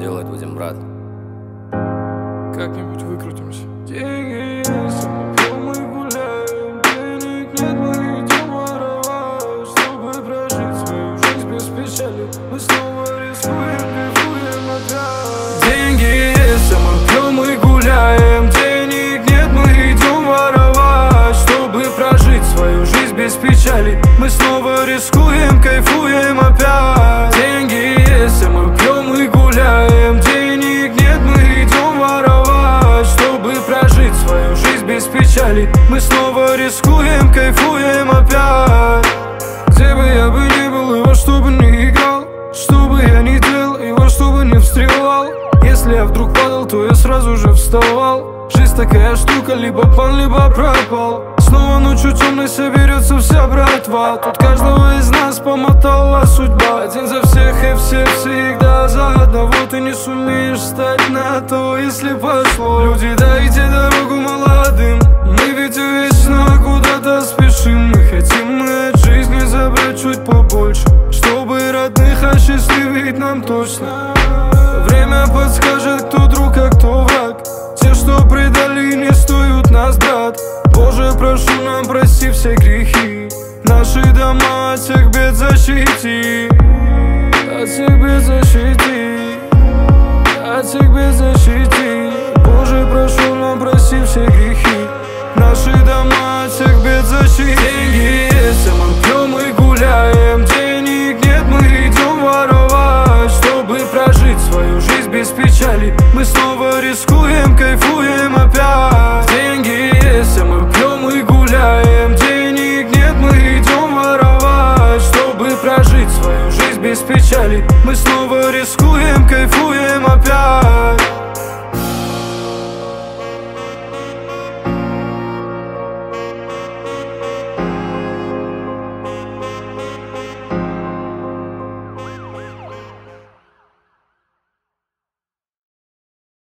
сделать будем, брат? Как-нибудь выкрутимся. Деньги есть, мы пьем и гуляем. Денег нет, мы идем воровать, чтобы прожить свою жизнь без печали. Мы снова рискуем, кайфуем опять. Деньги есть, мы пьем и гуляем. Денег нет, мы идем воровать, чтобы прожить свою жизнь без печали. Мы снова рискуем, кайфуем опять. Деньги есть, мы пьем и гуляем. Денег нет, мы идем воровать, чтобы прожить свою жизнь без печали. Мы снова рискуем, кайфуем опять. Где бы я бы ни был и во что бы ни играл, что бы я ни делал и во что бы ни встревал, если я вдруг падал, то я сразу же вставал. Жизнь такая штука, либо пан, либо пропал. Снова ночью темной соберется вся братва. Тут каждого из нас помотала судьба. Один за всех и все всегда за одного. Ты не сумеешь встать на то, если пошло. Люди, дайте дорогу молодым. Мы ведь вечно куда-то спешим. Мы хотим от жизни забрать чуть побольше, чтобы родных осчастливить нам точно. Время подскажет, кто друг, а кто враг. Те, что предали, не стоят нас, брат. Боже, прошу, нам прости все грехи. Наши дома от всех бед защити. От всех бед защити. От всех бед защити. Боже, прошу, нам прости все грехи. Наши дома от всех бед защити. Деньги есть, а мы пьем и гуляем. Денег нет, мы идем воровать, чтобы прожить свою жизнь без печали. Мы снова рискуем, кайфуем опять. Деньги есть, а мы пьем и гуляем. Денег нет, мы идем воровать, чтобы прожить свою жизнь без печали. Мы снова рискуем, кайфуем опять.